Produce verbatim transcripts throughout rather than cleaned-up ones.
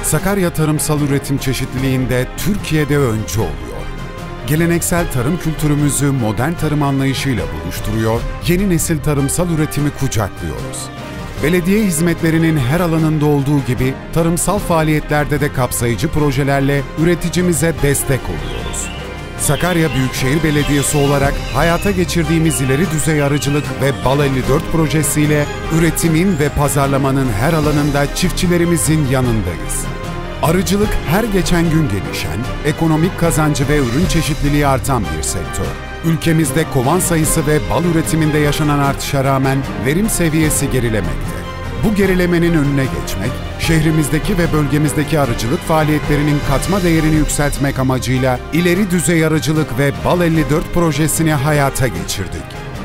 Sakarya tarımsal üretim çeşitliliğinde Türkiye'de öncü oluyor. Geleneksel tarım kültürümüzü modern tarım anlayışıyla buluşturuyor, yeni nesil tarımsal üretimi kucaklıyoruz. Belediye hizmetlerinin her alanında olduğu gibi tarımsal faaliyetlerde de kapsayıcı projelerle üreticimize destek oluyoruz. Sakarya Büyükşehir Belediyesi olarak hayata geçirdiğimiz ileri düzey arıcılık ve Bal elli dört projesiyle üretimin ve pazarlamanın her alanında çiftçilerimizin yanındayız. Arıcılık her geçen gün gelişen, ekonomik kazancı ve ürün çeşitliliği artan bir sektör. Ülkemizde kovan sayısı ve bal üretiminde yaşanan artışa rağmen verim seviyesi gerilemekte. Bu gerilemenin önüne geçmek, şehrimizdeki ve bölgemizdeki arıcılık faaliyetlerinin katma değerini yükseltmek amacıyla ileri düzey arıcılık ve Bal elli dört projesini hayata geçirdik.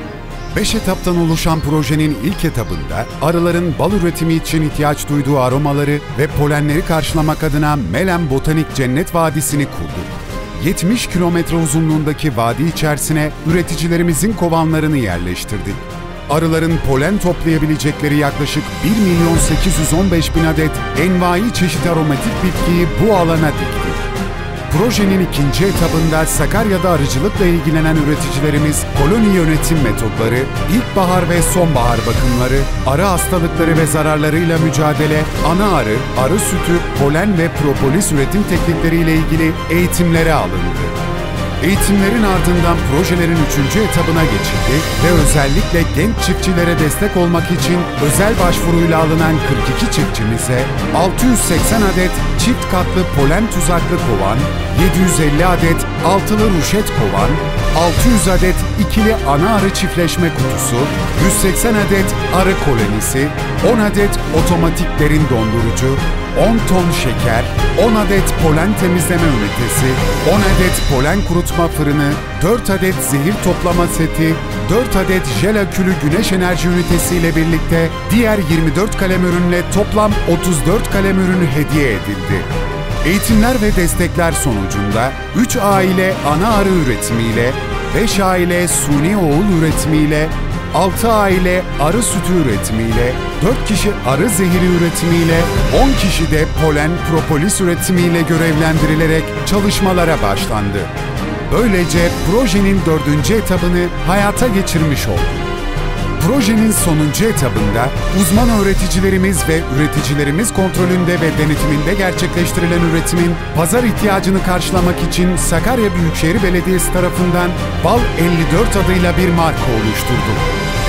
Beş etaptan oluşan projenin ilk etabında arıların bal üretimi için ihtiyaç duyduğu aromaları ve polenleri karşılamak adına Melen Botanik Cennet Vadisi'ni kurduk. yetmiş kilometre uzunluğundaki vadi içerisine üreticilerimizin kovanlarını yerleştirdik. Arıların polen toplayabilecekleri yaklaşık bir milyon sekiz yüz on beş bin adet envai çeşit aromatik bitkiyi bu alana diktik. Projenin ikinci etabında Sakarya'da arıcılıkla ilgilenen üreticilerimiz koloni yönetim metotları, ilkbahar ve sonbahar bakımları, arı hastalıkları ve zararlarıyla mücadele, ana arı, arı sütü, polen ve propolis üretim teknikleriyle ilgili eğitimlere alındı. Eğitimlerin ardından projelerin üçüncü etabına geçildi ve özellikle genç çiftçilere destek olmak için özel başvuruyla alınan kırk iki çiftçimize altı yüz seksen adet çift katlı polen tuzaklı kovan, yedi yüz elli adet altılı ruşet kovan, altı yüz adet ikili ana arı çiftleşme kutusu, yüz seksen adet arı kolonisi, on adet otomatik derin dondurucu, on ton şeker, on adet polen temizleme ünitesi, on adet polen kurutma fırını, dört adet zehir toplama seti, dört adet jel akülü güneş enerji ünitesi ile birlikte diğer yirmi dört kalem ürünle toplam otuz dört kalem ürünü hediye edildi. Eğitimler ve destekler sonucunda üç aile ana arı üretimiyle, beş aile suni oğul üretimiyle, altı aile arı sütü üretimiyle, dört kişi arı zehiri üretimiyle, on kişi de polen propolis üretimiyle görevlendirilerek çalışmalara başlandı. Böylece projenin dördüncü etabını hayata geçirmiş olduk. Projenin sonuncu etabında uzman öğreticilerimiz ve üreticilerimiz kontrolünde ve denetiminde gerçekleştirilen üretimin pazar ihtiyacını karşılamak için Sakarya Büyükşehir Belediyesi tarafından Bal elli dört adıyla bir marka oluşturduk.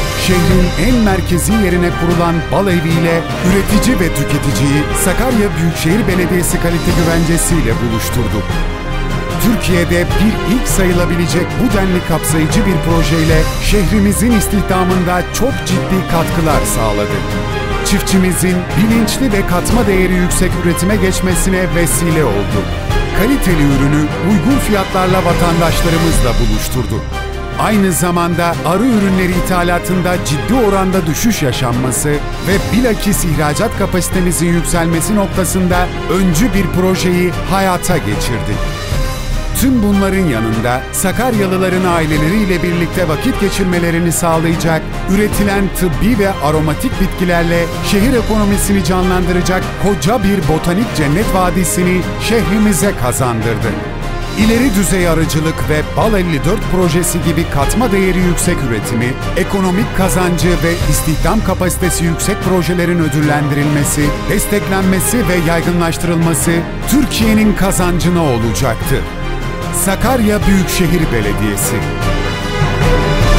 Şehrin en merkezi yerine kurulan Bal Evi ile üretici ve tüketiciyi Sakarya Büyükşehir Belediyesi kalite güvencesiyle buluşturduk. Türkiye'de bir ilk sayılabilecek bu denli kapsayıcı bir projeyle şehrimizin istihdamında çok ciddi katkılar sağladı. Çiftçimizin bilinçli ve katma değeri yüksek üretime geçmesine vesile oldu. Kaliteli ürünü uygun fiyatlarla vatandaşlarımızla buluşturdu. Aynı zamanda arı ürünleri ithalatında ciddi oranda düşüş yaşanması ve bilakis ihracat kapasitemizin yükselmesi noktasında öncü bir projeyi hayata geçirdik. Tüm bunların yanında Sakaryalıların aileleriyle birlikte vakit geçirmelerini sağlayacak, üretilen tıbbi ve aromatik bitkilerle şehir ekonomisini canlandıracak koca bir botanik cennet vadisini şehrimize kazandırdı. İleri düzey arıcılık ve Bal elli dört projesi gibi katma değeri yüksek üretimi, ekonomik kazancı ve istihdam kapasitesi yüksek projelerin ödüllendirilmesi, desteklenmesi ve yaygınlaştırılması Türkiye'nin kazancına olacaktır. Sakarya Büyükşehir Belediyesi.